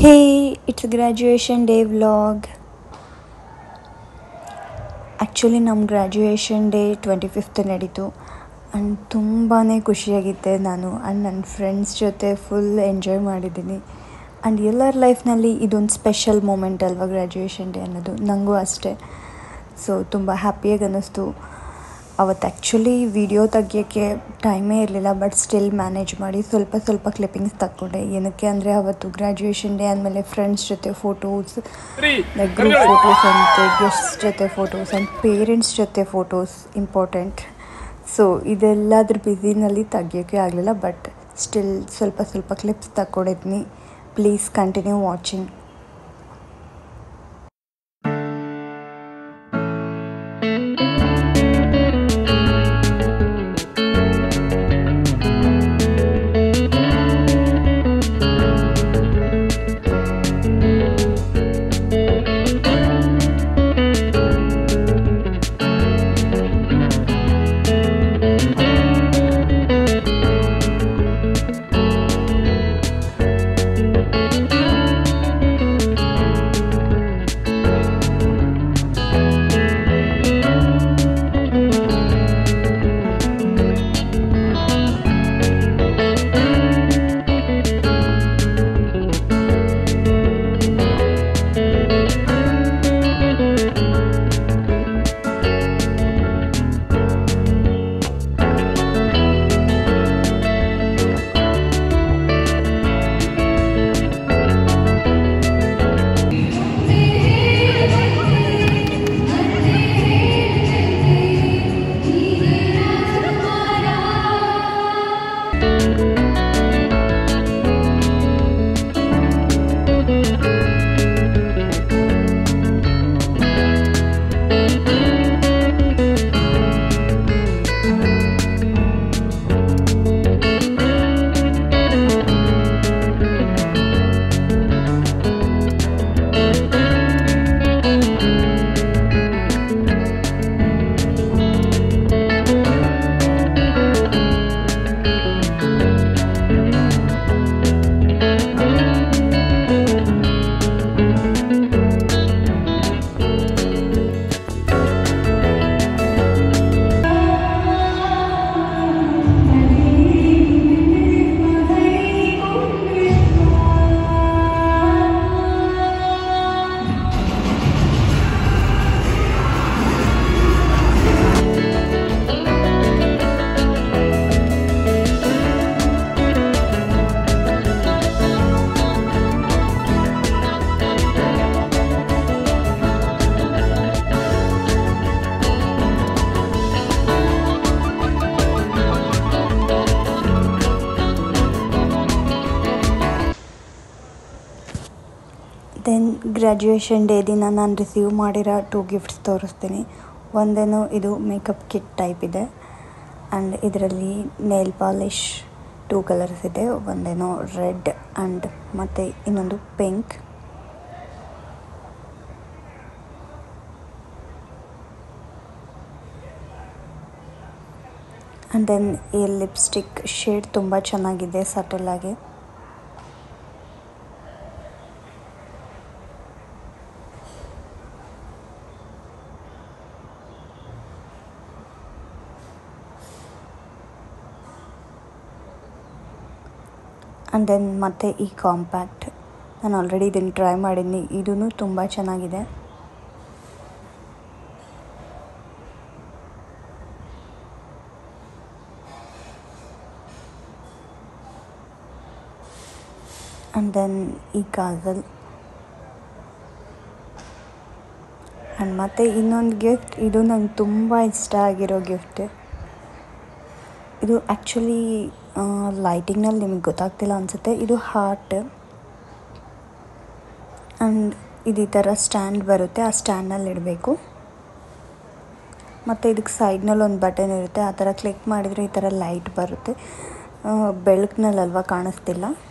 Hey, it's a graduation day vlog. Actually, ನಮ್ಮ graduation day 25th ನಡೀತು and ತುಂಬಾ ಖುಷಿಯಾಗಿದ್ದೆ ನಾನು ಆ್ಯಂಡ್ ನನ್ನ ಫ್ರೆಂಡ್ಸ್ ಜೊತೆ ಫುಲ್ ಎಂಜಾಯ್ ಮಾಡಿದ್ದೀನಿ ಆ್ಯಂಡ್ ಎಲ್ಲರ ಲೈಫ್ನಲ್ಲಿ ಇದೊಂದು ಸ್ಪೆಷಲ್ ಮೂಮೆಂಟ್ ಅಲ್ವಾ ಗ್ರ್ಯಾಜುಯೇಷನ್ ಡೇ ಅನ್ನೋದು. ನನಗೂ ಅಷ್ಟೇ. ಸೊ ತುಂಬ ಹ್ಯಾಪಿಯಾಗಿ ಅನ್ನಿಸ್ತು. ಅವತ್ತು ಆ್ಯಕ್ಚುಲಿ ವಿಡಿಯೋ ತೆಗಿಯೋಕ್ಕೆ ಟೈಮೇ ಇರಲಿಲ್ಲ, ಬಟ್ ಸ್ಟಿಲ್ ಮ್ಯಾನೇಜ್ ಮಾಡಿ ಸ್ವಲ್ಪ ಕ್ಲಿಪ್ಪಿಂಗ್ಸ್ ತಗೊಂಡೆ. ಏನಕ್ಕೆ ಅಂದರೆ ಅವತ್ತು ಗ್ರ್ಯಾಜುಯೇಷನ್ ಡೇ ಆದಮೇಲೆ ಫ್ರೆಂಡ್ಸ್ ಜೊತೆ ಫೋಟೋಸ್, ಲೈಕ್ ಗ್ರೂಪ್ ಫೋಟೋಸ್ ಅಂತೆ, ಗೆಸ್ಟ್ಸ್ ಜೊತೆ ಫೋಟೋಸ್ ಆ್ಯಂಡ್ ಪೇರೆಂಟ್ಸ್ ಜೊತೆ ಫೋಟೋಸ್ ಇಂಪಾರ್ಟೆಂಟ್. ಸೊ ಇದೆಲ್ಲದ್ರ ಬ್ಯುಸಿನಲ್ಲಿ ತೆಗಿಯೋಕ್ಕೆ ಆಗಲಿಲ್ಲ, ಬಟ್ ಸ್ಟಿಲ್ ಸ್ವಲ್ಪ ಕ್ಲಿಪ್ಸ್ ತಗೊಂಡಿದ್ದೀನಿ. Please continue watching. Then graduation day ದಿನ ನಾನು ರಿಸೀವ್ ಮಾಡಿರೋ 2 ಗಿಫ್ಟ್ಸ್ ತೋರಿಸ್ತೀನಿ. ಒಂದೇನು ಇದು ಮೇಕಪ್ ಕಿಟ್ ಟೈಪ್ ಇದೆ ಆ್ಯಂಡ್ ಇದರಲ್ಲಿ ನೇಲ್ ಪಾಲಿಶ್ 2 ಕಲರ್ಸ್ ಇದೆ. ಒಂದೇನೋ ರೆಡ್ ಆ್ಯಂಡ್ ಮತ್ತು ಇನ್ನೊಂದು ಪಿಂಕ್. ಆ್ಯಂಡ್ ದೆನ್ ಈ ಲಿಪ್ಸ್ಟಿಕ್ ಶೇಡ್ ತುಂಬ ಚೆನ್ನಾಗಿದೆ, ಸಟಲಾಗಿ. ಆ್ಯಂಡ್ ದೆನ್ ಮತ್ತು ಈ ಕಾಂಪ್ಯಾಕ್ಟ್, ನಾನು ಆಲ್ರೆಡಿ ಇದನ್ನು ಟ್ರೈ ಮಾಡಿದ್ದೀನಿ, ಇದೂ ತುಂಬ ಚೆನ್ನಾಗಿದೆ. ಆ್ಯಂಡ್ ದೆನ್ ಈ ಕಾಜಲ್. ಆ್ಯಂಡ್ ಮತ್ತು ಇನ್ನೊಂದು ಗಿಫ್ಟ್, ಇದು ನಂಗೆ ತುಂಬ ಇಷ್ಟ ಆಗಿರೋ ಗಿಫ್ಟ್. ಇದು ಆ್ಯಕ್ಚುಲಿ ಲೈಟಿಂಗ್ನಲ್ಲಿ ನಿಮಗೆ ಗೊತ್ತಾಗ್ತಿಲ್ಲ ಅನಿಸುತ್ತೆ. ಇದು ಹಾರ್ಟ್ ಆ್ಯಂಡ್ ಇದು ಈ ಥರ ಸ್ಟ್ಯಾಂಡ್ ಬರುತ್ತೆ, ಆ ಸ್ಟ್ಯಾಂಡ್ನಲ್ಲಿ ಇಡಬೇಕು. ಮತ್ತು ಇದಕ್ಕೆ ಸೈಡ್ನಲ್ಲಿ ಒಂದು ಬಟನ್ ಇರುತ್ತೆ, ಆ ಥರ ಕ್ಲಿಕ್ ಮಾಡಿದರೆ ಈ ಥರ ಲೈಟ್ ಬರುತ್ತೆ. ಬೆಳಕಿನಲ್ಲಲ್ವ ಕಾಣಿಸ್ತಿಲ್ಲ.